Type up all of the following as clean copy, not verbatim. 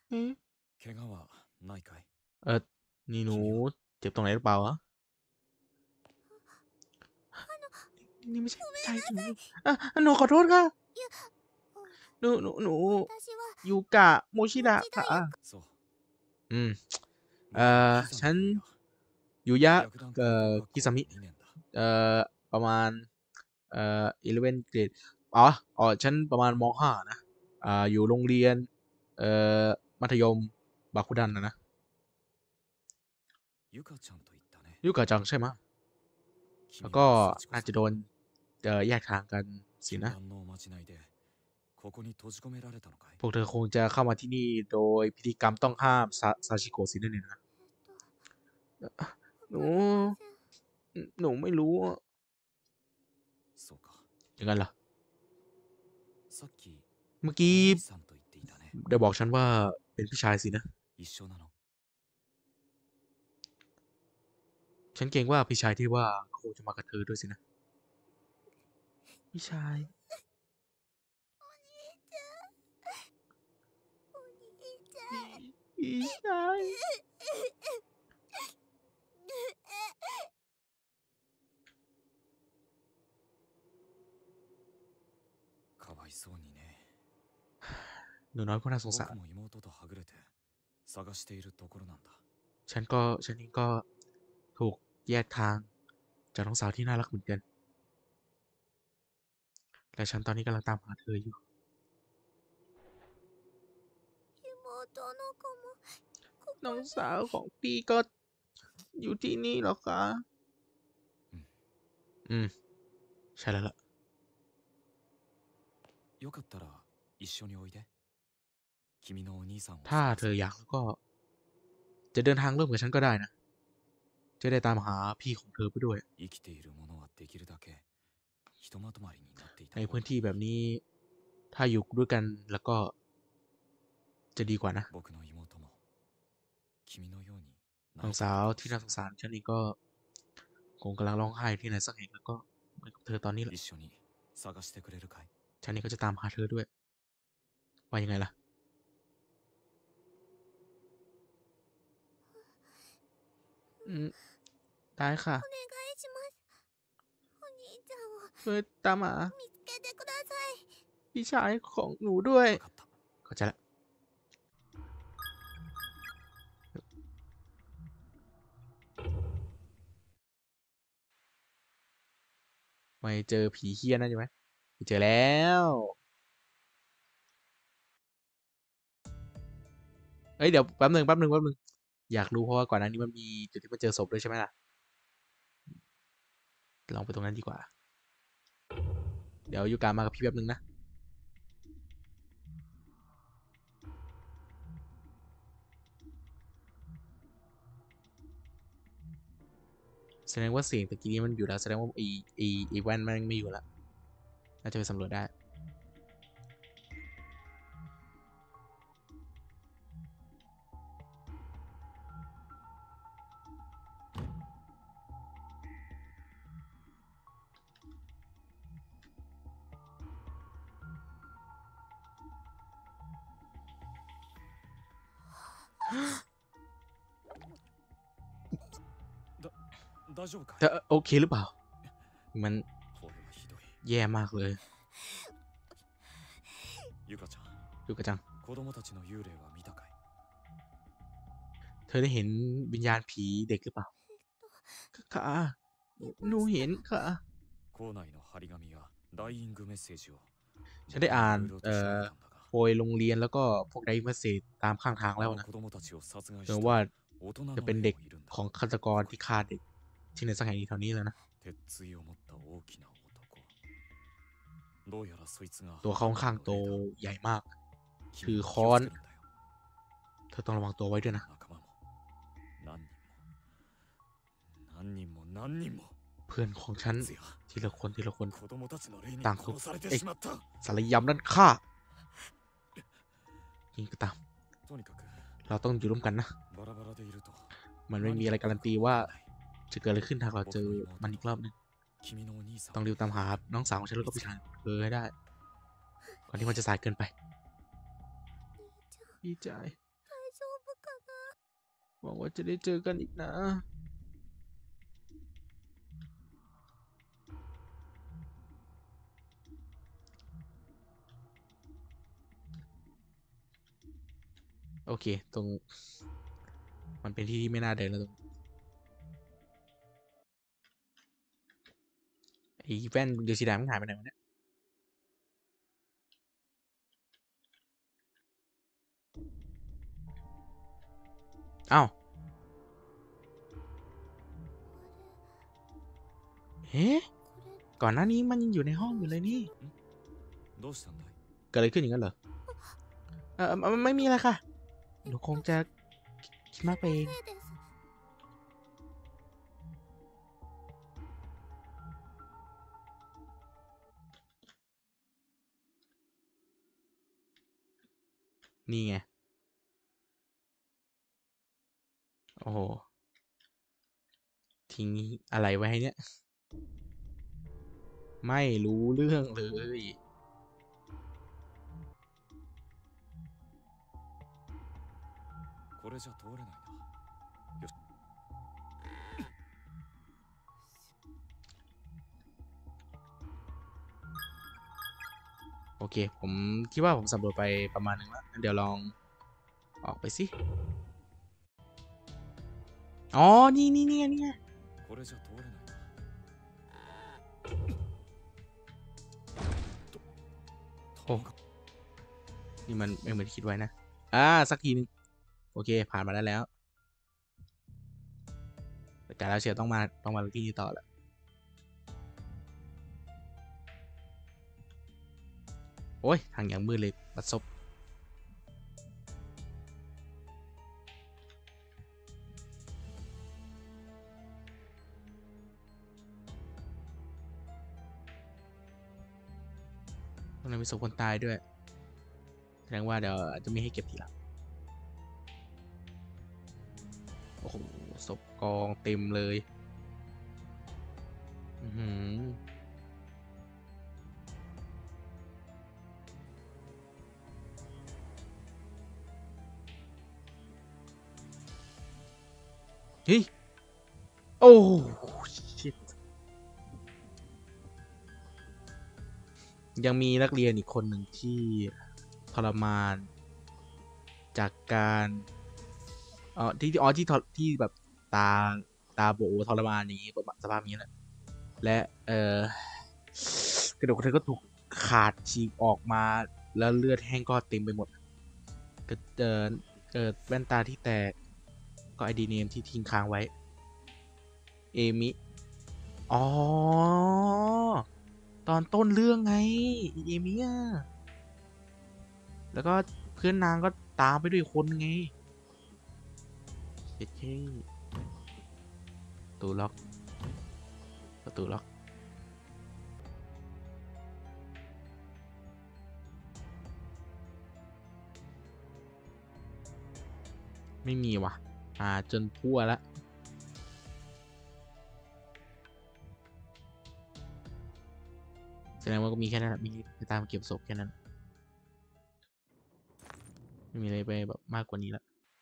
อืม怪我はないかい？ เออนี่หนูเจ็บตรงไหนหรือเปล่าอะนี่ไม่ใช่พี่ชายหนูอ่ะหนูขอโทษค่ะหนู私はยูกะโมชิดะ持田ค่ะ屋そう、 อืม僕はピザฉันの優也、 ยูยะ白檀高等学校のคิซามิ 2年だ。 เอ่อประมาณ11 grade อ๋อฉันประมาณม.5นะอยู่โรงเรียนเอ่อมัธยมบาคุดันนะゆかちゃんと言ったね。 ยูกะจังใช่ไหมแล้ว君ก็は幸子さん。 น่าจะโดนแยกทางกันสินะ教団のおまじないでここに閉じ込められたのかい？ พวกเธอคงจะเข้ามาที่นี่โดยพิธีกรรมต้องห้ามซาชิโกะสินั่นเองนะหนูหนูไม่รู้อะそうか。 อย่างนั้นเหรอさっきเมื่อおกี้兄さんと言っていたね。 ได้บอกฉันว่าเป็นพี่ชายสินะ一緒なの？ ฉันเกรงว่าพี่ชายที่ว่าเขาคงจะมากับเธอด้วยสินะพี่ชายพี่ชายかわいそうにね。 หนูน้อยผู้น่าสงสาร僕も妹とはぐれて探しているところなんだ。 ฉันเองก็ถูกแยกทางจากน้องสาวที่น่ารักเหมือนกันและฉันตอนนี้กำลังตามหาเธออยู่妹の子もこน้องこสาวของพี่ก็อยู่ที่นี่เหรอคะอืมใช่แล้วล่ะよかったら一緒においで。君のお兄さんをถ้า探そう。 เธออยากแล้วก็จะเดินทางร่วมกับฉันก็ได้นะจะได้ตามหาพี่ของเธอไปด้วย生きているものはできるだけひとまとまりになっていたใน方がいい。 พื้นที่แบบนี้ถ้าอยู่ด้วยกันแล้วก็จะดีกว่านะ僕の妹も君のようにน้องสาวที่น่าสงสารฉันเองก็คงกำลังร้องไห้ที่ไหนสักแห่งแล้วก็เหมือนกับเธอตอนนี้แหละ一緒に探してくれるかい？ ฉันเองก็จะตามหาเธอด้วยว่ายังไงล่ะอืมได้ค่ะお願いしますお兄ちゃんをช่วยตามหา見つけてくださいพี่ชายของหนูด้วย分かった。 เข้าใจละไม่เจอผีเฮี้ยนั่นใช่ไหมไม่เจอแล้วเอ้ยเดี๋ยวแป๊บหนึ่งอยากรู้เพราะว่าก่อนหน้านี้มันมีจุดที่มันเจอศพด้วยใช่ไหมล่ะลองไปตรงนั้นดีกว่าเดี๋ยวยูการมากับพี่แป๊บนึงนะแสดงว่าเสียงตะกี้นี้มันอยู่แล้วแสดงว่าไอแว่นมันไม่อยู่แล้วน่าจะไปสำรวจได้大丈夫かい？ แต่โอเคหรือเปล่ามันこれはひどい。 แย่มากเลยゆかちゃん、 ยูกะจัง子供たちの幽霊は見たかい？ เธอได้เห็นวิญญาณผีเด็กหรือเปล่าค่ะหนูเห็นค่ะ校内の張り紙やダイイングメッセージをฉันได้อ่านいろいろと調べたんだが、 โพยโรงเรียนแล้วก็พวกไดเมสเซจตามข้างทางแล้วนะ子供たちを殺害เชื่อしたว่า大人のจะเป็น霊เด็กもいるんだ。 ของฆาตกรที่ฆ่าเด็กที่ในสังแห่งนี้แถวนี้แล้วนะ鉄槌を持った大きな男。どうやらそいつがตัวเขาค่อนข้างโตใหญ่มากถือ君も気ค้อนをつけるんだよ。 เธอต้องระวังตัวไว้ด้วยนะ仲間も何人も何人もเพื่อนของฉันつやทีละคน子供たちの霊にต่างถูก殺されてเอ็กしまった。 สารยำนั่นฆ่ายิงก็ตามとにかくเราต้องอยู่ร่วมกันนะバラバラでいるとมันไม่มีอะไรการันตีว่าจะเกิดอะไรขึ้นถ้าเราเจอมันอีกรอบนึง君のお兄さんต้องรีบตามหาน้องสาวของฉันแล้วก็พี่ชายเธอให้ได้ก่อนที่มันจะสายเกินไปพี่ชายหวังว่าจะได้เจอกันอีกนะ โอเค ตรงมันเป็นที่ที่ไม่น่าเดินแล้วตรงไอ้แว่นเดือดสีดำมันหายไปไหนวะเนี่ยอ้าวเฮ้ก่อนหน้านี้มันยังอยู่ในห้องอยู่เลยนี่どうしたんだいเกิดอะไรขึ้นอย่างนั้นเหรอไม่มีอะไรค่ะ หนูคงจะคิดมากไปเองせいです。 นี่ไง โอ้โห ทิ้งอะไรไว้ให้เนี่ย ไม่รู้เรื่องเลยこれじゃ通れないな。よし。 โอเค ผมคิดว่าผมสำรวจไปประมาณหนึงแล้วงั้นเดี๋ยวลองออกไปสิ อ๋อ นี่ไงこれじゃ通れないな。 โอ้ นี่มันไม่เหมือนที่คิดไว้นะ สักทีนึง โอเค ผ่านมาได้แล้ว แต่แล้วเชียวต้องมาที่นี่ต่อแหละโอ้ย ทางอย่างมืดเลยบัดซบตรงนั้นมีศพคนตายด้วย แสดงว่าเดี๋ยวจะมีให้เก็บทีหลัง โอ้โห ศพกองเต็มเลย อือหือ เฮ้ย โอ้ชิตยังมีนักเรียนอีกคนหนึ่งที่ทรมานจากการที่แบบตาโบทรมานอย่างนี้ประมาณสภาพนี้แหละ และกระดูกเธอก็ถูกขาดฉีกออกมาแล้วเลือดแห้งก็เต็มไปหมดแว่นตาที่แตกก็ไอดีเนมที่ทิ้งค้างไว้ เอมิ อ๋อ ตอนต้นเรื่องไงเอมิอ่ะแล้วก็เพื่อนนางก็ตามไปด้วยคนไงเฮ้ยประตูล็อก ไม่มีว่ะจนทั่วแล้วแสดงว่าก็มีแค่นั้นมีไปตามเก็บศพแค่นั้น ไม่มีอะไรไปแบบมากกว่านี้แล้ว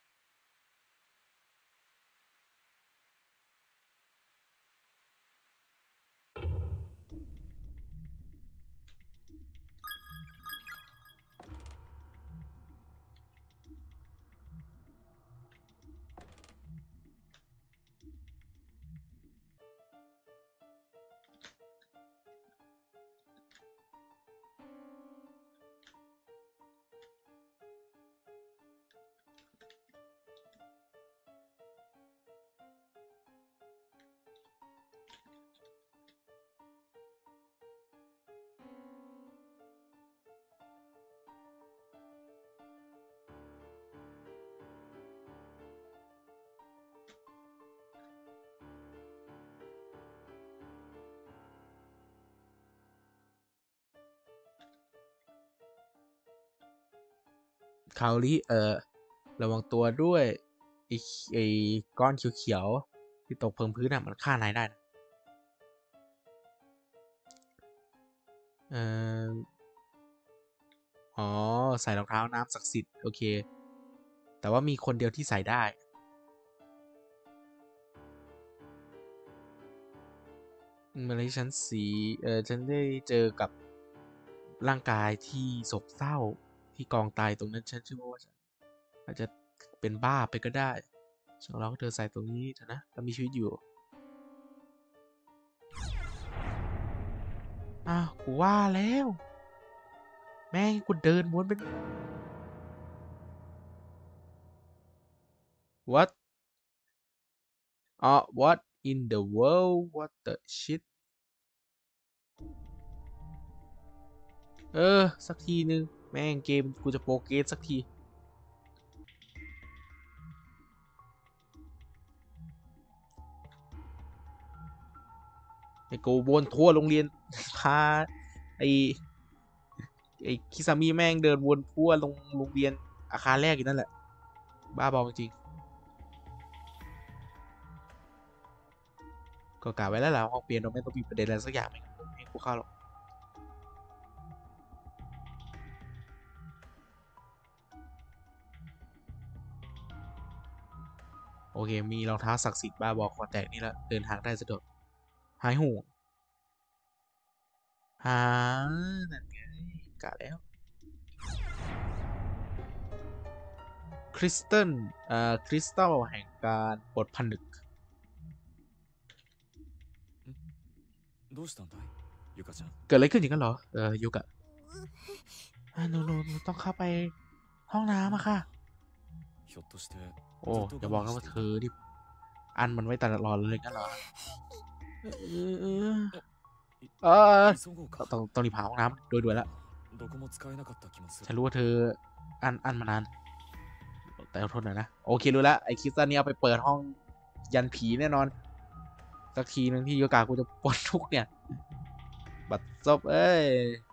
คาวลี่ระวังตัวด้วยไอ้ไอ้ก้อนเขียวๆที่ตกเพิ่มพื้นอ่ะมันฆ่านายได้นะเอ่ออ๋อใส่รองเท้าน้ำศักดิ์สิทธิ์โอเคแต่ว่ามีคนเดียวที่ใส่ได้เมื่อไรฉันฉันได้เจอกับร่างกายที่โศกเศร้าที่กองตายตรงนั้นฉันเชื่อว่าฉันอาจจะเป็นบ้าไปก็ได้ฉันร้องเธอใส่ตรงนี้เถอะนะแล้วมีชีวิตอยู่อ้าวกูว่าแล้วแม่งกูเดินวนเป็น what what in the world what the shit สักทีนึงแม่งเกมกูจะโปรเกรสสักทีไอ้กูวนทั่วโรงเรียน พาไอ้ไอ้คิซามิแม่งเดินวนทั่วโรงเรียนอาคารแรกอยู่นั่นแหละบ้าบอจริงก็กะไว้แล้วล่ะห้องเปียโนไม่ต้องมีประเด็นอะไรสักอย่างไม่งั้นไม่ให้กูเข้าหรอกโอเคมีรองเท้าศักดิ์สิทธิ์บ้าบอคอแตกนี่ละเดินทางได้สะดวกหายห่วงหานั่นไงกะแล้วคริสตัลคริสตัลแห่งการปลดผนึกどうしたんだいゆかちゃんเกิดอะไรขึ้นอย่างนั้นเหรอยูกะหนูต้องเข้าไปห้องน้ำอะค่ะひょっとしてโอ้ずっอย่าとบอก我นะ慢ว่าしてเธいอたที่อันมันไว้ตลอดเลยงั้นเหรอเออเออเออ急ごうかต้องรีบหาห้องน้ำโดยด่วนละどこも使えなかった気もすฉันるรู้ว่าเธออันมานานแต่อดทนหน่อยนะโอเครู้แล้วไอ้คริสตันนี้เอาไปเปิดห้องยันผีแน่นอนสักทีนึงที่ยูกะกูจะปลดทุกข์เนี่ยบัดซบเอ้ย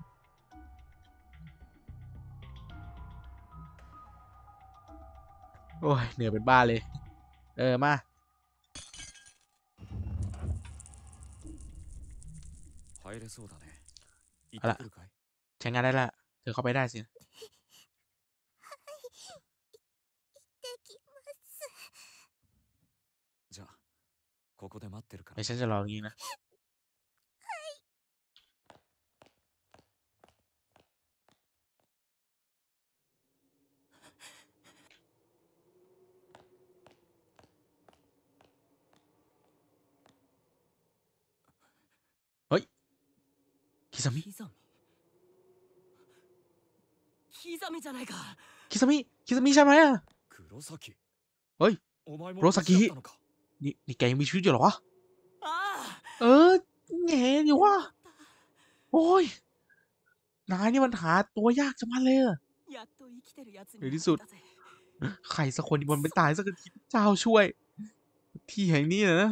โอ้ยเหนื่อยเป็นบ้าเลยมา入れそうだね行っあらてくるかいใช้งานได้ละเธอเข้าไปได้สิできます。 じゃあここで待ってるからไม่ฉันจะรออย่างนี้นะเฮ้ยคิซามิじゃないか。 คิซามิใช่ไหมอะ黒崎เฮ้ยお前も黒崎無事だったのかนี่แกยังมีชีวิตอยู่เหรอวะああ。 เออแง่อยู่วะโอ้ยนายนี่มันหาตัวยากจังมาเลยอะやっと生きてるやつในที่สุดだぜ。 ใครสักคนที่มันไม่ตายสักทีเจ้าช่วย ที่แห่งนี้นะ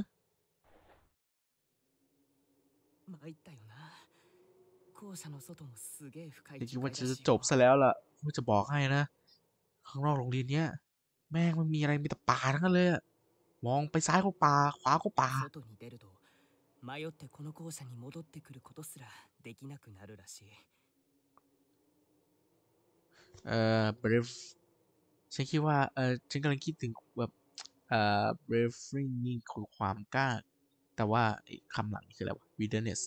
参ったよな。校舎の外もすげえ深いคิด樹ว่า海จะだしจบซะแล้วล่ะว่าจะบอกให้นะ ข้างนอกโรงเรียนเนี้ยแม่งมันมีอะไรมีแต่ป่าทั้งนั้นเลยอะมองไปซ้ายก็ป่าขวาก็ป่า外に出ると迷ってこの校舎に戻ってくることすらできなくなるらしい。 brief ฉันคิดว่าฉันกำลังคิดถึงแบบbriefing นี่คือความกล้า แต่ว่าไอ้คำหลังนี่คืออะไรวะ wilderness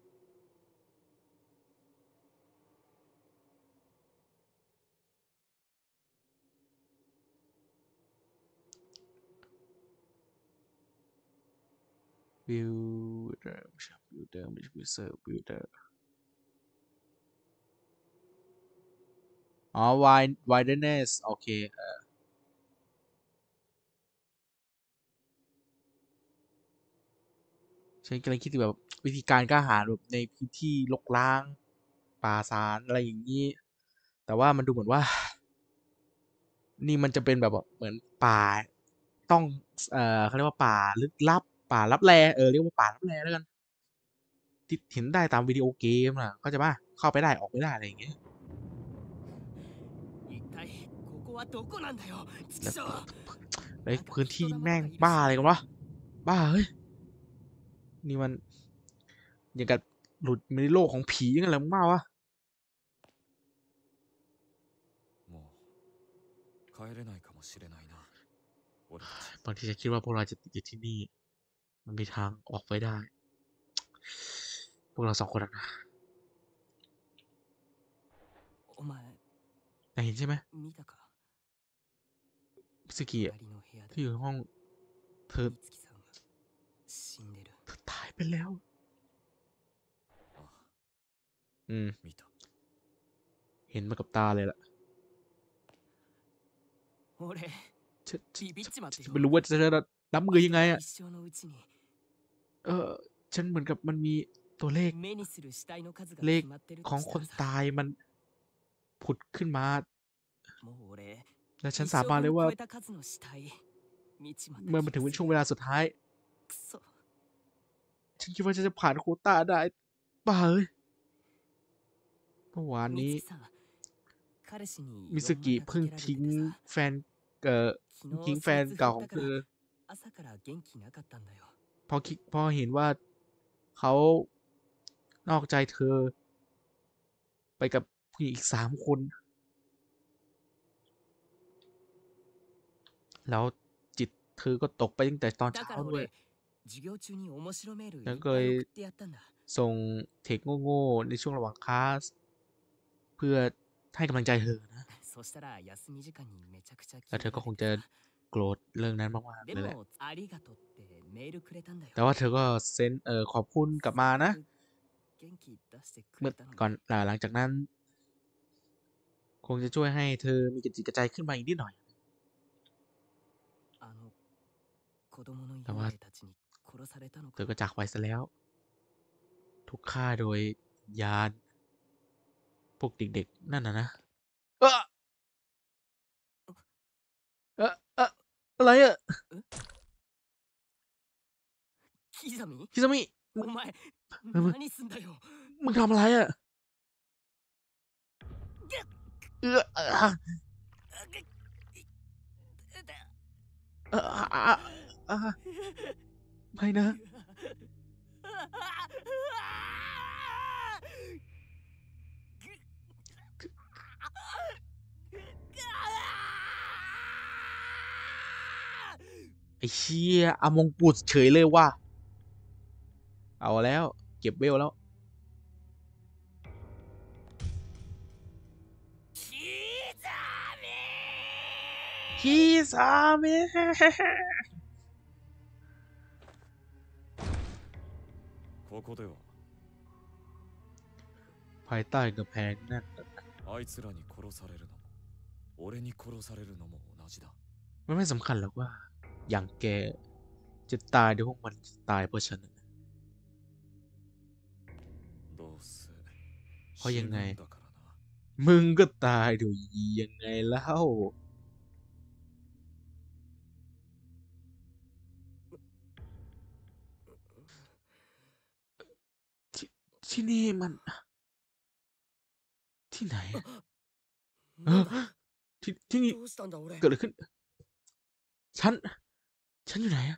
builder อ๋อ wilderness โอเคฉันกำลังคิดถึงแบบวิธีการกล้าหาญแบบในพื้นที่รกร้างป่าสารอะไรอย่างนี้ แต่ว่ามันดูเหมือนว่า นี่มันจะเป็นแบบว่าเหมือนป่าต้องเขาเรียกว่าป่าลึกลับป่าลับแลเรียกว่าป่าลับแลแล้วกันที่เห็นได้ตามวิดีโอเกมน่ะก็จะมาเข้าไปได้ออกไม่ได้อะไรอย่างเงี้ย一体ここはどこなんだよ。ちくしょう。 ไอ้พื้นที่แม่งบ้าอะไรกันวะบ้าเฮ้ยนี่มันอย่างกับหลุดมาในโลกของผียังไงล่ะมึงบ้าวะもう帰れないかもしれないな俺たちบางทีฉันคิดว่าพวกเราจะติดอยู่ที่นี่มันมีทางออกไปได้พวกเรา2 คนนะお前นายเห็นใช่ไหม見たかมิสกิอะ隣の部屋でที่อยู่ในห้องเธอ美月さんが死んでるตายไปแล้วあอืม見たเห็นมากับตาเลยล่ะ俺ฉันビビっちまってฉันよไม่รู้ว่าจะรับมือยังไงอะ一生のうちにฉันเหมือนกับมันมีตัวเลข目にする死体の数がเลข決まってるขとองしคたนらさตายมันผุดขึ้นมาもう俺และฉัน一สา生บานเลย分ว่า超えた数の死体見ちまったเมื่อมัน気ถึงがเป็นすช่วงるเวลาสุดท้ายくそฉันคิดว่าฉันจะผ่านโควต้าได้บ้าเอ้ยเมื่อวาน美นี้月さん彼氏にมิส 4 กิ万がかเพิ่งけられてทิ้งてさแฟนเอ่อ昨ทิ้ง日แฟนそいつเก่า振ขっองたเธからอ朝から元気なかったんだよพอเห็นว่าเขานอกใจเธอ ไปกับผู้หญิงอีก3 คน แล้วจิตเธอก็ตกไปตั้งแต่ตอนだเช้าからด้วย俺授業中に面白メールいฉันっก็ぱเลいย送ってやったんだส่งเทคโง่ๆในช่วงระหว่างคลาส เพื่อให้กำลังใจเธอนะそしたら休み時間にめちゃくちゃแล้ว嫌เธอがก็らคれงてจะさโกรธเรื่องนั้นมากๆでเลยแหละもありがとうってメールくれたんだよแต่ว่าเธอก็เซ็นขอบคุณกลับมานะ元気出してくเมื่れอたのก่อนにหลังจากนั้น คงจะช่วยให้เธอมีกระจิตกระใจขึ้นมาอีกนิดหน่อยあの子供のแต่ว่า幽霊たちに殺されたのเธかอก็จากไปซะแล้ว ถูกฆ่าโดยยาน พวกเด็กๆ นั่นนะ เอออะไรอะキザミคิซามิお前何すんだよมึงทำอะไรอะเออเออไม่นะ ไอ้เชี่ยอามงกุฎเฉยเลยว่ะ เอาแล้ว เก็บเวลแล้ว คิซามิここではภายใต้กำแพงนั่นあいつらに殺されるのも俺に殺されるのも同じだมันไม่สำคัญหรอกว่า อย่างแกจะตายเดี๋ยวพวกมันจะตายเพราะฉันนะどうせเพราะยังไง死ぬんだからなมึงก็ตายเดี๋ยวยังไงเล่าที่นี่มัน ที่ไหนなんだที่นี่どうしたんだ俺เกิดอะไรขึ้น ฉันอยู่ไหนอะ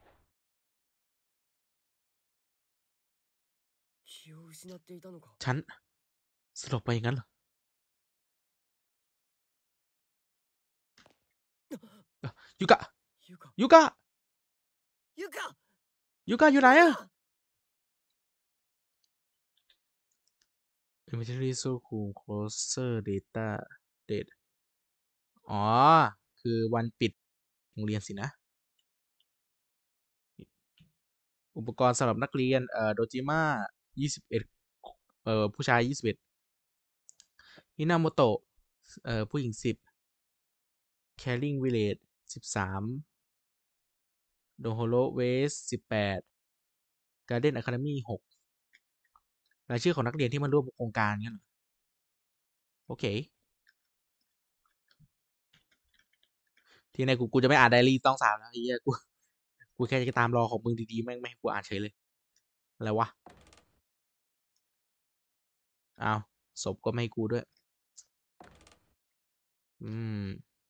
気を失っていたのかฉันสลบไปอย่างนั้นเหรอ ยูกะゆかยูกะゆかยูกะอยู่ไหนอะ Inventory so cool closer data date อ๋อ คือวันปิดโรงเรียนสินะ อุปกรณ์สำหรับนักเรียนโดจิมะ21ผู้ชาย21ฮินาโมโตะผู้หญิง10 Caring Village 13 โดโฮโรเวส18 Garden Academy 6 รายชื่อของนักเรียนที่มาร่วมโครงการงั้นเหรอโอเค ที่ในกูจะไม่อ่านไดอารี่ต้อง3แล้วไอ้เหี้ยกูแค่จะตามรอของมึงดีๆแม่งไม่ให้กูอ่านเฉยเลย อะไรวะ อ้าว ศพก็ไม่ให้กูด้วย อืม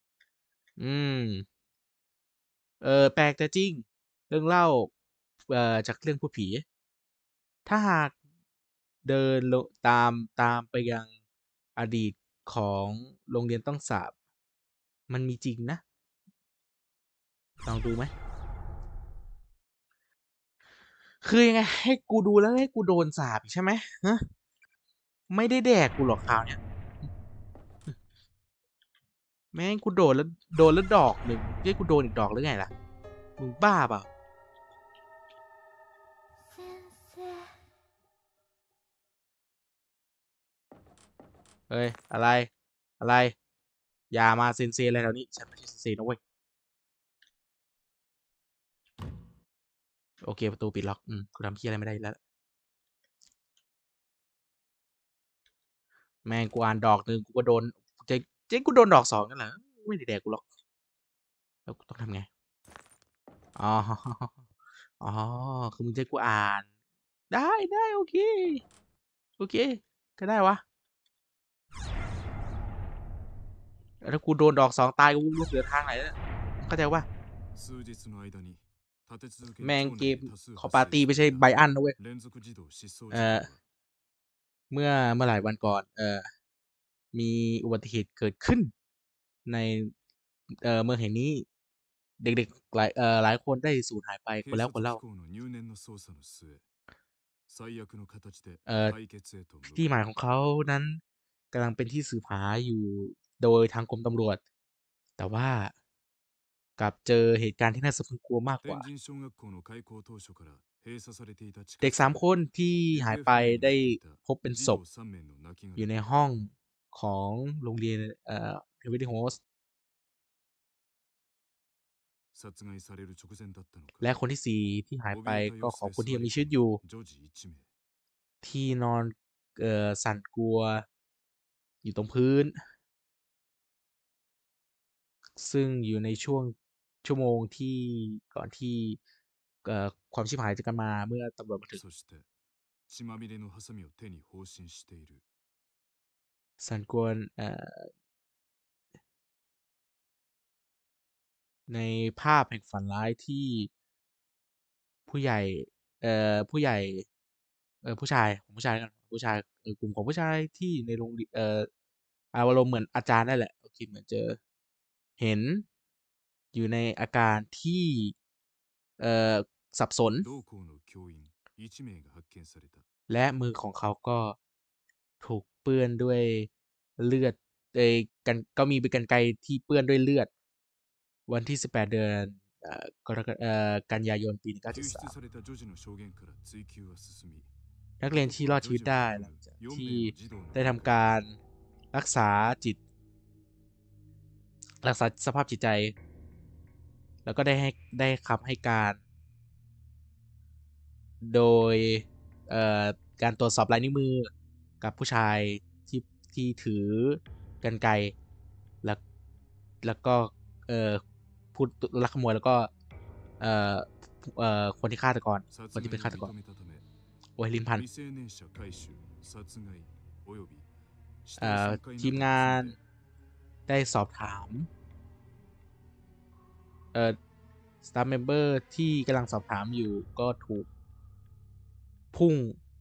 แปลกแต่จริง เรื่องเล่า จากเรื่องพูดผี ถ้าหากเดินตามไปยังอดีตของโรงเรียนต้องสาบ มันมีจริงนะ ลองดูไหมคือยังไงให้กูดูแล้วให้กูโดนสาปอีกใช่ไหมฮะไม่ได้แดกกูหรอกคราวเนี้ยแม่งกูโดนแล้วดอกหนึ่งให้กูโดนอีกดอกหรือไงล่ะมึงบ้าเปล่า先生เฮ้ยอะไรอะไรอย่ามาเซนเซอะไรแถวนี้ฉันไม่ใช่เซนเซนะเว้ยโอเคประตูปิดล็อกกูทำเพี้ยอะไรไม่ได้แล้วแม่งกูอ่านดอกหนึ่งกูก็โดนเจ๊กูโดนดอกสองนั่นแหละไม่ได้แดกกูหรอกแล้วกูต้องทำไงอ๋ออ๋อคือมึงจะให้กูอ่านได้โอเคโอเคก็ได้วะแล้วถ้ากูโดนดอกสองตายกูไม่รู้เหลือทางไหนแล้วเข้าใจว่า数日の間に立て続けにแม่ง町เก内มで多数ขอ発ปาร์生ตี้しไม่ใช่たไบอันนะเว้ย連続児童失踪事เอ่件อはเมื่อหลายวันก่อนมีอุบัติเหตุเกิดขึ้นในเมืองแห่งนี้เด็กๆหลายคนได้สูญหายไปคน警แล้ว察คนเล่า機構の入念な捜査の末最悪の形でเอ่อ解決へと向ที่หかมายว ของเขานั้นกำลังเป็นที่สืบหาอยู่โดยทางกรมตำรวจ แต่ว่ากลับเจอเหตุการณ์ที่น่าสะพรึงกลัวมากกว่า天神小学校の開校当初から閉鎖されていた地เด็下ก室สามでคนที่หาย行方ไป不明になได้っていたพบเป็น児ศ童พ 3名の亡きอยู่がในらห้องของโรงเรียนเฮเวอร์ตี้โฮส殺害される直前だったのかและคนที่สี่ที่หายไป怯えたก็様ขอบ子คุณでที่座ยังりมีชีวิ込ตอยู่む女児1名ที่นอนสั่นกลัวอยู่ตรงพื้น ซึ่งอยู่ในช่วงชั่วโมงที่ก่อนที่ความชิบหายจะกันมาเมื่อตำรวจมาถึงそして血まみれのハサミを手に放心しているสันกวนในภาพแห่งฝันร้ายที่ผู้ใหญ่ผู้ใหญ่ผู้ชายของผู้ชายกันผู้ชายกลุ่มของผู้ชายที่ในโรงเรียนอารมณ์เหมือนอาจารย์นั่นแหละโอเคเหมือนเจอเห็นอยู่ในอาการที่สับสน同校の教員1名が発見されたและมือของเขาก็ถูกเปื้อนด้วยเลือดก็มีเป็นกรรไกรที่เปื้อนด้วยเลือด วันที่ 18 เดือนกันยายน ปี救出さ 1973 れた女児の証言から追及は進みนักเรียนที่รอดชีวิตได้หลังจากที่ได้ทำการรักษาสภาพจิตใจ แล้วก็ได้คำให้การ โดยการตรวจสอบลายนิ้วมือกับผู้ชายที่ถือกรรไกรแล้วก็พูดลักขโมยแล้วก็คนที่คนที่เป็นฆาตกรโอ้ยลิ้นพัน未成年者回収殺害および死体損壊ทีมなどงาのน罪でได้สอบถามสตาฟเมมเบอร์ที่กำลังสอบถามอยู่ก็ถูกพุ่ง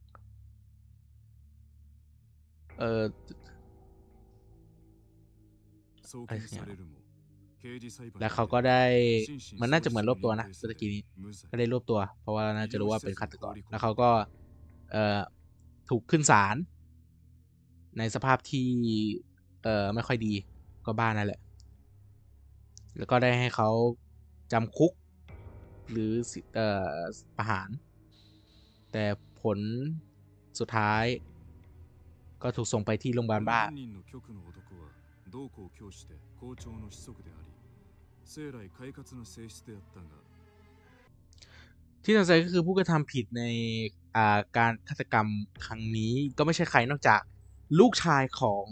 送検されるも刑事裁判และにเขาてก็ได้心神มันน่าจะ喪เหมือน失รとวบตัว認นะ定เมื่さอれกี้นี้無罪ก็ได้รวบตัว เพราะว่าน่าจะรู้ว่าเป็นฆาตกรแล้วเขาก็ถูกขึ้นศาลในสภาพที่ไม่ค่อยดีก็บ้านนั่นแหละ แล้วก็ได้ให้เขาจำคุก หรือประหาร แต่ผลสุดท้ายก็ถูกส่งไปที่โรงพยาบาลこのบ้า犯人の極の男は同校教師で校長の子息であり生来快活な性質であったがที่น่าสนใจก็คือผู้กระทำผิดในการฆาตกรรมครั้งนี้ก็ไม่ใช่ใครนอกจากลูกชายของ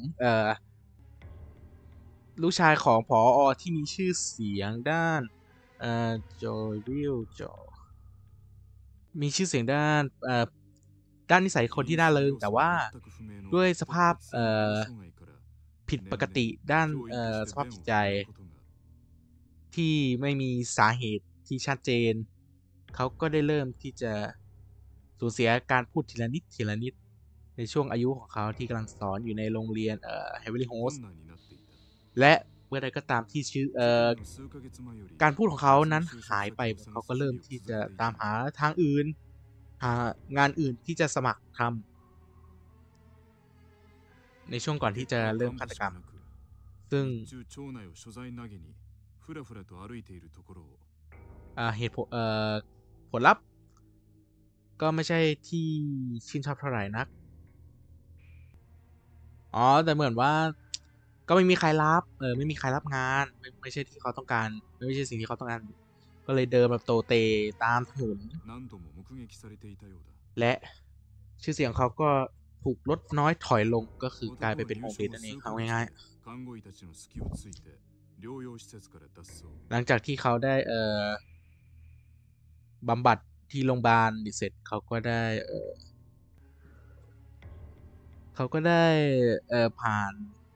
ผอ.ที่มีชื่อเสียงด้านจอยวิลจอมีชื่อเสียงด้านนิสัยคนที่น่าเริงแต่ว่าด้วยสภาพผิดปกติด้านสภาพจิตใจที่ไม่มีสาเหตุที่ชัดเจนเขาก็ได้เริ่มที่จะสูญเสียการพูดทีละนิดในช่วงอายุของเขาที่กำลังสอนอยู่ในโรงเรียนเฮเวอร์ลี่โฮสและเมื่อใดก็ตามที่การพูดของเขานั้นหายไปเขาก็เริ่มที่จะตามหาทางอื่นหางานอื่นที่จะสมัครทำในช่วงก่อนที่จะเริ่มฆาตกรรม ซึ่ง日中町内を所在投げにふらふらと歩いているところをเหตุผลผลลัพธ์ก็ไม่ใช่ที่ชื่นชอบเท่าไหร่นัก อ๋อ แต่เหมือนว่า ก็ไม่มีใครรับไม่มีใครรับงาน ไม่ใช่ที่เขาต้องการ ไม่ใช่สิ่งที่เขาต้องการ ก็เลยเดินแบบโตเตตามถนน何度も目撃されていたようだและชื่อเสียงเขาก็ถูกลดน้อยถอยลง ก็คือกลายไปเป็นโฮมเลสนั่นเองเอาง่ายๆ看護医たちの隙をついて療養施設から脱走หลังจากที่เขาได้บำบัดที่โรงพยาบาลเสร็จเขาก็ได้ผ่าน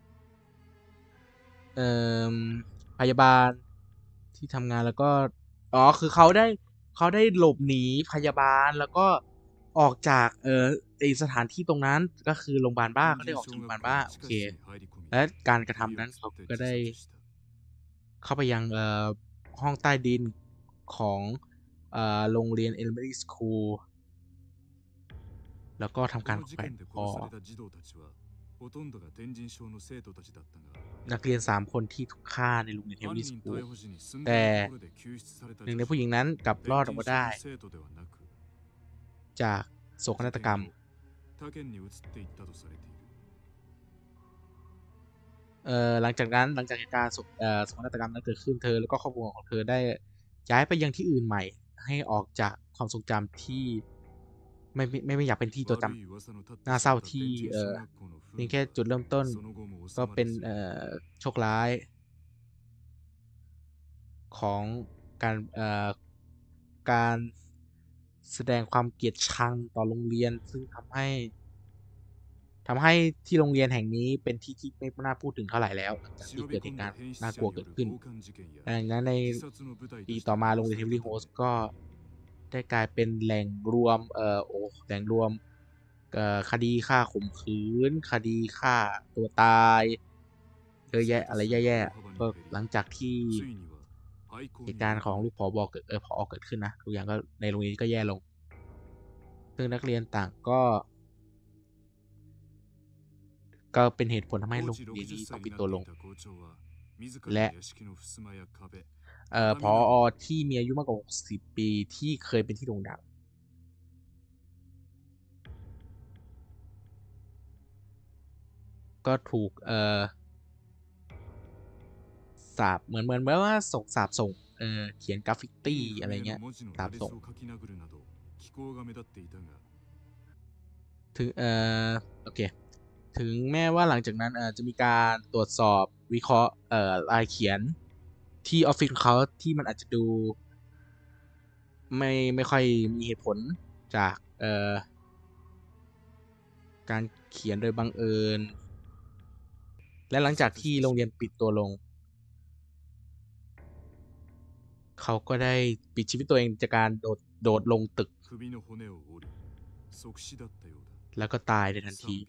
พยาบาลที่ทำงานแล้วก็คือเขาได้หลบหนีพยาบาลแล้วก็ออกจากไอสถานที่ตรงนั้นก็คือโรงพยาบาลบ้าเขาได้ออกจากโรงพยาบาลบ้าโอเค และการกระทำนั้นเขาก็ได้เข้าไปยังห้องใต้ดินของโรงเรียน Elementary School แล้วก็ทำการแขวนคอนักเรียน3 คนที่ถูกฆ่าในโรงเรียน Elementary School แต่หนึ่งในผู้หญิงนั้นกลับรอดออกมาได้จากโศกนาฏกรรมหลังจากเหตุการณ์โศกนาฏกรรมนั้นเกิดขึ้นเธอแล้วก็ครอบครัวของเธอได้ย้ายไปยังที่อื่นใหม่ให้ออกจากความทรงจำที่ไม่อยากเป็นที่จดจำน่าเศร้าที่เพียงแค่จุดเริ่มต้นก็เป็นโชคร้ายของการแสดงความเกลียดชังต่อโรงเรียนซึ่งทำให้ที่โรงเรียนแห่งนี้เป็นที่ที่ไม่น่าพูดถึงเท่าไหร่แล้วหลังจากที่เกิดเหตุการณ์น่ากลัวเกิดขึ้นดังนั้นในปีต่อมาโรงเรียน Heavenly Host ก็ได้กลายเป็นแหล่งรวมคดีฆ่าข่มขืนคดีฆ่าตัวตายเยอะแยะอะไรแย่ๆก็หลังจากที่เหตุการณ์ของลูกผอเกิดขึ้นนะทุกอย่างก็ในโรงเรียนก็แย่ลงซึ่งนักเรียนต่างก็เป็นเหตุผลทำให้โรงเรียนนี้ต้องปิดตัวลงและผอที่มีอายุมากกว่า60 ปีที่เคยเป็นที่โด่งดังก็ถูกสาปเหมือนว่าสาปส่งเขียนกราฟฟิตี้อะไรเงี้ยสาปส่งถึงโอเคถึงแม้ว่าหลังจากนั้นจะมีการตรวจสอบวิเคราะห์ลายเขียนที่ออฟฟิศของเขาที่มันอาจจะดูไม่ค่อยมีเหตุผลจากการเขียนโดยบังเอิญและหลังจากที่โรงเรียนปิดตัวลงเขาก็ได้ปิดชีวิตตัวเองจากการโดดลงตึกแล้วก็ตายในทันที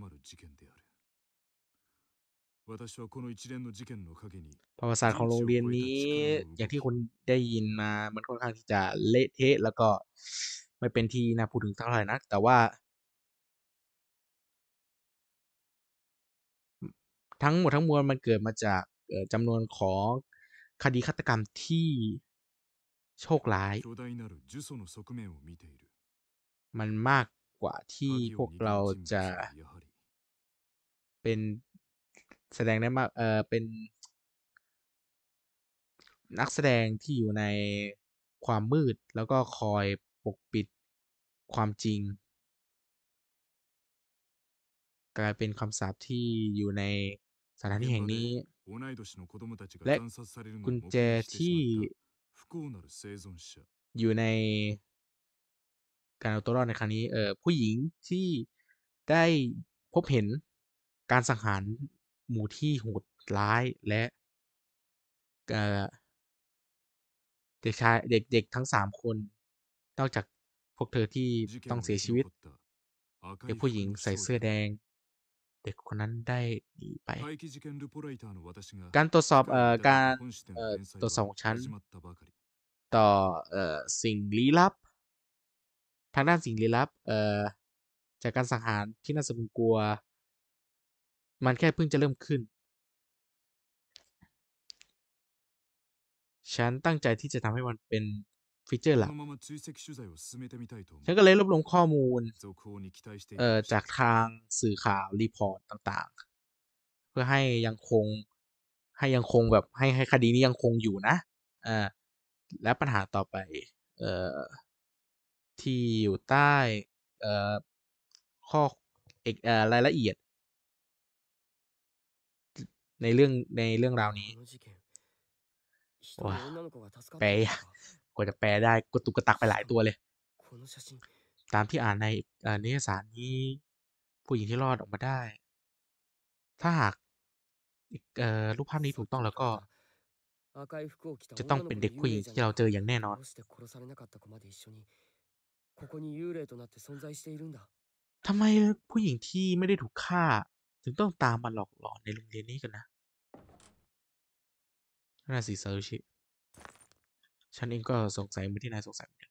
ประวัติศาสตร์ของโรงเรียนนี้อย่างที่คุณได้ยินมามันค่อนข้างที่จะเละเทะแล้วก็ไม่เป็นที่น่าพูดถึงเท่าไหร่นักแต่ว่าทั้งหมดทั้งมวลมันเกิดมาจากจำนวนของคดีฆาตกรรมที่โชคร้ายมันมากกว่าที่พวกเราจะเป็นแสดงได้มากเป็นนักแสดงที่อยู่ในความมืดแล้วก็คอยปกปิดความจริงกลายเป็นคำสาปที่อยู่ในสถานที่แห่งนี้และกุญแจที่อยู่ในการเอาตัวรอดในครั้งนี้ผู้หญิงที่ได้พบเห็นการสังหารหมู่ที่โหดร้ายและเด็กทั้ง3 คนนอกจากพวกเธอที่ต้องเสียชีวิตเด็กผู้หญิงใส่เสื้อแดงเด็กคนนั้นได้หนีไปการตรวจสอบของฉันต่อสิ่งลี้ลับทางด้านสิ่งลี้ลับจากการสังหารที่น่าสะพรึงกลัว มันแค่เพิ่งจะเริ่มขึ้น ฉันตั้งใจที่จะทำให้มันเป็นฟีเจอร์หこลักのまま追跡取材を進めてみたいと思ฉันうก็เลยรวบรวมข้อมูล続報に期待していてほしいจากทางสื่อข่าวรีพอร์ตต่างๆ เพื่อให้ยังคงแบบให้คดีนี้ยังคงอยู่นะและปัญหาต่อไปที่อยู่ใต้ข้อรายละเอียดในเรื่องราวนี้この事件一人ว้า女の子が助かっแปลたんだยากかกว่าจะแปลได้กระตุกกระตักไปหลายตัวเลยこの写真ตามที่อ่านในนิยสารนี้ ผู้หญิงที่รอดออกมาได้ ถ้าหากรูปภาพนี้ถูกต้องแล้วก็赤い服を着たจะต้อง女のเป็น子เด็กのผู้幽หญิง霊じゃที่なเราいเจออย่างแน่นอนどうして殺されなかった子まで一緒にここに幽霊となって存在しているんだทำไมผู้หญิงที่ไม่ได้ถูกฆ่า ถึงต้องตามมาหลอกหลอนในโรงเรียนนี้กันนะน่าสิซาโตชิ ฉันเองก็สงสัยเหมือนที่นายสงสัยเหมือนกัน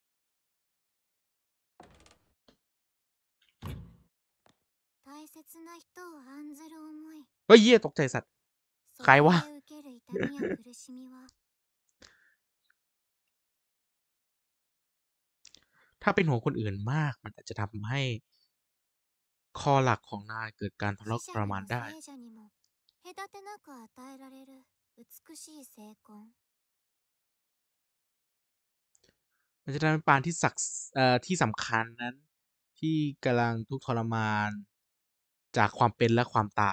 大切な人を案ずる思いเฮ้ยเหี้ยตกใจสัตว์そใครこวะで受ける痛みや苦しみはถ้าเป็นห่วงคนอื่นมาก มันอาจจะทำให้คอหลักของนายเกิดการทะเลาะ死ทร者にมานもได้生者にも隔てなく与えられる美しい精魂มันจะทำให้ปานที่ที่สำคัญนั้น ที่กำลังทุกข์ทรมาน จากความเป็นและความตาย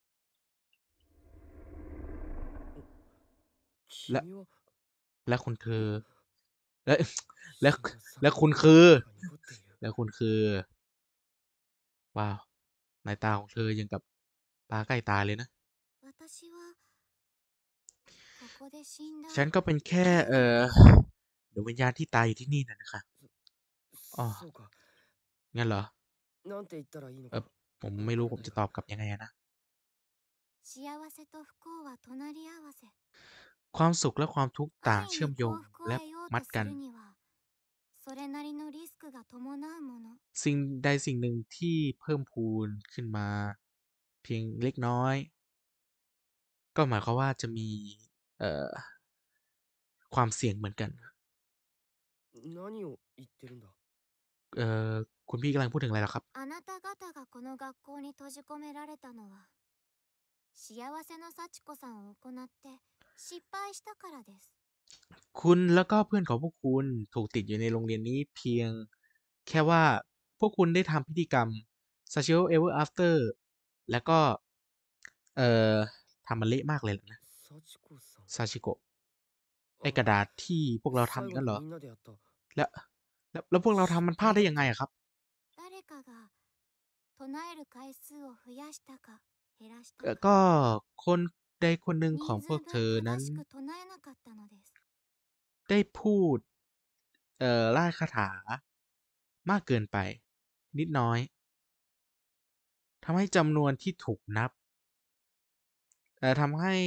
และ君はและคุณเธอ และและ君はและさคุณคือが濁っているและคุณคือ ว้าว ในตาของเธอยังกับปลาใกล้ตายเลยนะ私はここで死んだฉันก็เป็นแค่ดวงวิญญาณที่ตายอยู่ที่นี่นั่นนะคะ อ๋อそうかงั้นเหรอなんて言ったらいいのเอかอผมไม่รู้ผมจะตอบกลับยังไงอะนะ幸せと不幸は隣り合わせความสุขและความทุกข์ต่าง安易เชื่อมにโย幸ง福をและ得ようมัดとすกันるにはそれなりのリスクが伴うものสิ่งใดสิ่งหนึ่งที่เพิ่มพูนขึ้นมา เพียงเล็กน้อย ก็หมายความว่าจะมีความเสี่ยงเหมือนกัน何を言ってるんだคุณพี่กำลังพูดถึงอะไรเหรอครับあなた方がこの学校に閉じ込められたのは幸せの幸子さんを行って失敗したからですคุณแล้วก็เพื่อนของพวกคุณถูกติดอยู่ในโรงเรียนนี้เพียงแค่ว่าพวกคุณได้ทำพิธีกรรม Sachio Ever After แล้วก็ทำมันเละมากเลยนะ幸子さんซาชิโกะ ไอ้กระดาษที่พวกเราทำอย่างนั้นเหรอ แล้วพวกเราทำมันพลาดได้ยังไงอะครับ誰かが唱える回数を増やしたか減らしたก็かคนใดคนหนึ่งของ人พวก数เธอ分นั้正นしく唱えなかったのですได้พูดร่ายคาถา มากเกินไป นิดน้อยทำให้จำนวนที่ถูกนับทำให้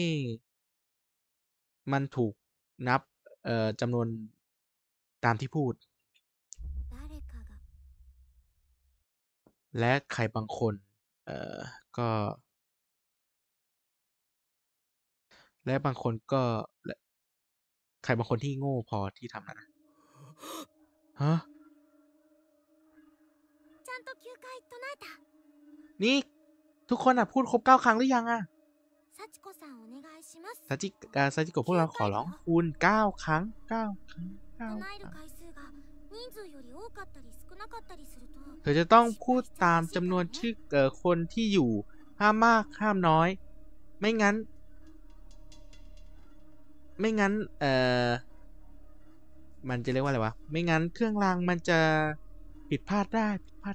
มันถูกนับจำนวนตามที่พูด誰かがและใครบางคนก็และบางคนก็และใครบางคนที่โง่พอที่ทำนั้นนะฮะちゃんと9回唱えたนี่ทุกคนพูดครบ9 ครั้งหรือยังอะ幸子さんお願いしますซาจิโกะพวกเราขอร้องคุณ9 ครั้ง 9 ครั้ง 9 唱えคるรั้ง回数が人数より多かったり少なかったりするとเธอจะต้องพูดตามจำนวนชื่อคนที่อยู่ห้ามมากห้ามน้อย ไม่งั้นมันจะเรียกว่าอะไรวะ ไม่งั้นเครื่องรางมันจะผิดพลาดได้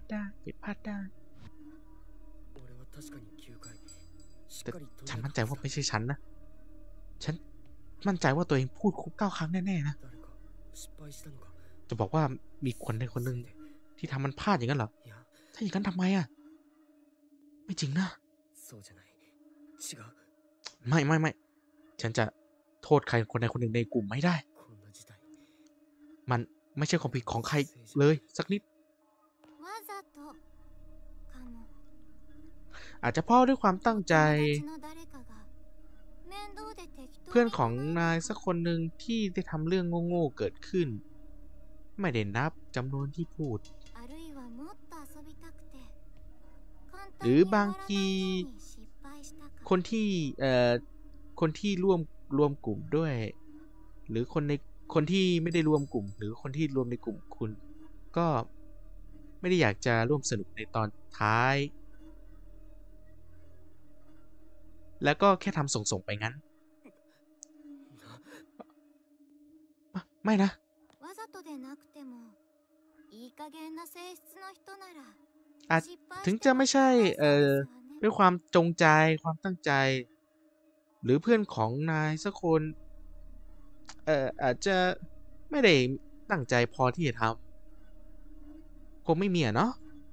俺は確かに9回しっแต่かり唱ฉันえมั่นたใจว่าไม่ใช่ฉันนะ ฉันมั่นใจว่าตัวเองพูดครบ9 ครั้งแน่ๆนะ誰か失敗したのかจะบอกว่ามีคนใดคนหนึ่งที่ทำมันพลาดอย่างนั้นเหรอいやถ้าอย่างนั้นทำไมอ่ะ ไม่จริงนะそうじゃない違うไม่ ฉันจะโทษใครคนใดคนหนึ่งในกลุ่มไม่ได้こんな事態มันไม่ใช่ความผิดของใครเลย สักนิดざとかもอาจจะเพราะด้วยความตั้งใจ友達の誰かが面倒で適当เพื่อนにของ唱えนายたสักかคนหนึ่งที่ได้ทำเรื่องโง่ๆเกิดขึ้น ไม่ได้นับจำนวนที่พูดあるいはもっと遊びたくて簡ห単รืにอ終บาわงらないทีように失敗したかคนที่คนที่รวมกลุ่มด้วย หรือคนที่ไม่ได้รวมกลุ่ม หรือคนที่รวมในกลุ่มคุณ ก็ไม่ได้อยากจะร่วมสนุกในตอนท้าย แล้วก็แค่ทำส่งๆไปงั้น ไม่นะわざとでなくてもいい加減な性質の人ならอาจ失敗ถึงしてจะもไม่ใช่構わそうですわねด้วยความจงใจ ความตั้งใจ หรือเพื่อนของนายสักคน อาจจะไม่ได้ตั้งใจพอที่จะทำ คงไม่มีอะเนาะ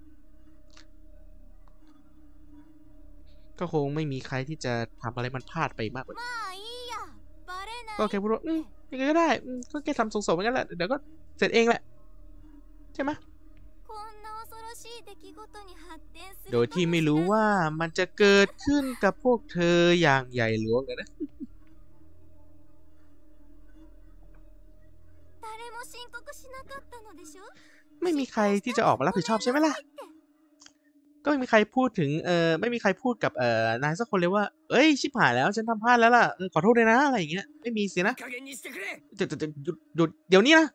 ก็คงไม่มีใครที่จะทำอะไรมันพลาดไปมากกว่าまあいいやバレないก็แค่พูดว่ายังไงก็ได้ ก็แค่ทำส่งๆไปงั้นแหละ เดี๋ยวก็เสร็จเองแหละ ใช่ไหมこんな恐ろしい出来事に発展するโดยとที่もไม่知รู้らずว่ามันจะเกิดขึ้นกับพวกเธออย่างใหญ่หลวงเลยนะ誰も申告しなかったのでしょไม่มีใครที่จะออกมารับผิดชอบใช่ไหมล่ะ ก็ไม่มีใครพูดถึง ไม่มีใครพูดกับ นายสักคนเลยว่า เอ้ย ชิบหายแล้ว ฉันทำพลาดแล้วล่ะ ขอโทษด้วยนะ อะไรอย่างเงี้ย ไม่มีสินะ加減にしてくれ。 จะหยุด เดี๋ยวนี้นะ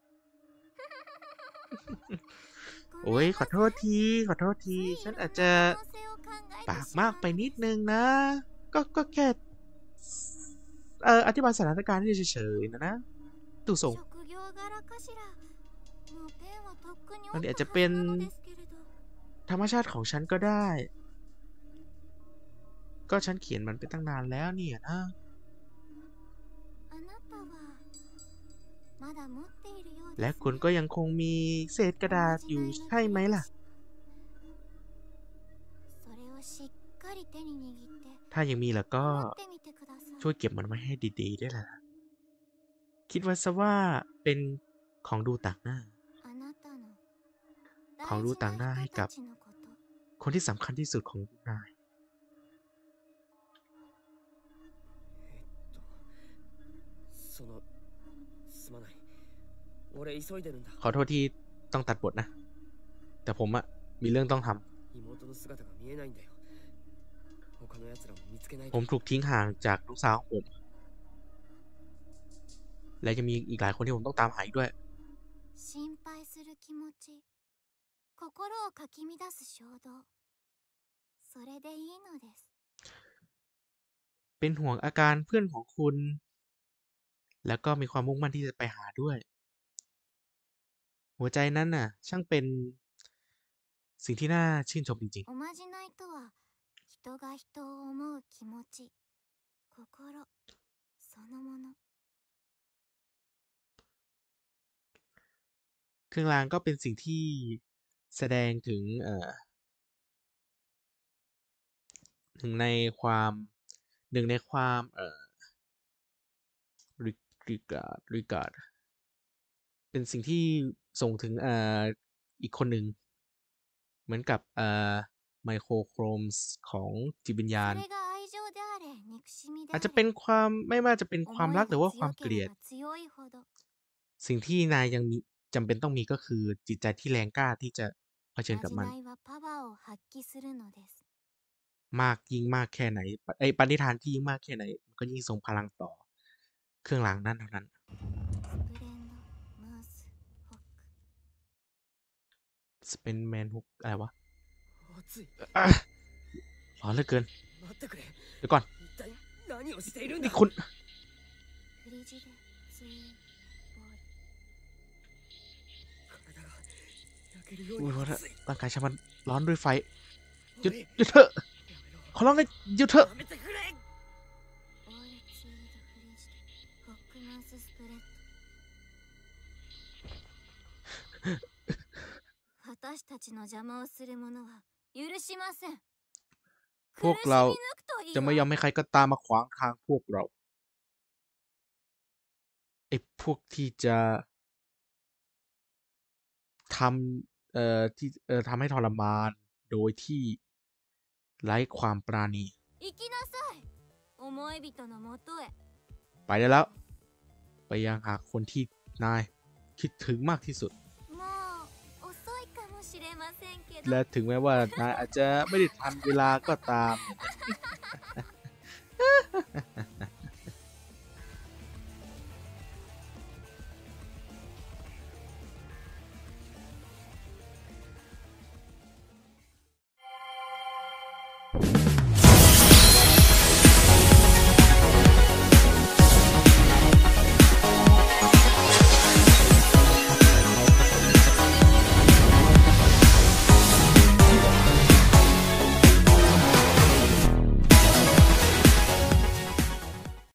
ごโอ้めยんขなอโทษที ขอโทษที ฉันอาจจะ可能性を考えてปากしมาまกうไปのนิでดすนึงนะ ก็แค่ อธิบายสถานการณ์ที่เฉยๆนะดูส่ง職業柄かしらもうペンはとっくに折มันったอาจจะはเป็ずนなのですけれどธรรมชาติของฉันก็ได้ ก็ฉันเขียนมันไปตั้งนานแล้วเนี่ยนะあなたはまだ持っているようและですคุณねก็ยังคงมีเศษกระดาษอยู่ใช่ไหมล่ะそれをしっかり手に握ってถ้ายังมีแล้วก็持ってみてくださいช่วยเก็บมันไว้ให้ดีๆด้วยล่ะ คิดไว้ซะว่าเป็นของดูต่างหน้าあなたのของ大ดู事ต่างหน้าなให้人กับたちのことคนที่สำคัญที่สุดของนายそのすまない。俺急いでるんだ。 ขอโทษที่ต้องตัดบทนะ แต่ผมอะมีเรื่องต้องทำ妹の姿が見えないんだよ。他の奴らも見つけないผとมถูกทิ้งห่างจากลูกสาวของผม และจะมีอีกหลายคนที่ผมต้องตามหาอีกด้วย心配する気持ち心をかき乱す衝動それでいいのですเป็นห่วงอาการเพื่อนของคุณ แล้วก็มีความมุ่งมั่นที่จะไปหาด้วย หัวใจนั้นน่ะ ช่างเป็นสิ่งที่น่าชื่นชมจริงおまじないとは人が人を思う気持ち心そのものๆ เครื่องรางก็เป็นสิ่งที่แสดงถึงหนึ่งในความregard เป็นสิ่งที่ส่งถึงอีกคนหนึ่ง เหมือนกับไมโครโครมส์ของจิตวิญญาณそれが愛情であれ憎しみでอาあจจะれเป็นความไม่ว่าจะเป็นความ思いรักがหรือว่าค強วามเกけลีれยดば強いほどสิ่งที่นายยังมีจำเป็นต้องมีก็คือจิตใจที่แรงกล้าที่จะเผชิญおกับまじมันないはパワーを発揮するのですยิ่งมากแค่ไหนปณิธานที่ยิ่งมากแค่ไหนมันก็ยิ่งทรงพลังต่อ เครื่องรางนั้นเท่านั้นスプレンドムースホックสเปนแมนฮุกอะไรวะ熱い。 อ่ะร้อนเหลือเกิน待ってくれ。 เดี๋ยวก่อน一体何をしているんだ。 นี่คุณフリジデツインボール体が焼けるようอุ้ยにว่า熱い。 ร่างกายฉันมันร้อนด้วยไฟ หยุดおいหยุดเถอะやめろ。 ขอร้องเลยหยุดเถอะやめてくれ。 オールツイードフリジデホックマウススプレッド私たちの邪魔をする者は許しませんพวกเรา苦しみ抜くといいจะไม่ยอมわให้ใครก็ตามมาขวางทางพวกเราไอ้พวกที่จะทที่ทำให้ทรมานโดยที่ไร้ความปราณี行きなさい思い人のもとへไปได้แล้ว ไปยังหาคนที่นายคิดถึงมากที่สุดもう遅いかもしれませんけどและถึงแม้ว่านายอาจจะไม่ได้ทันเวลาก็ตาม 「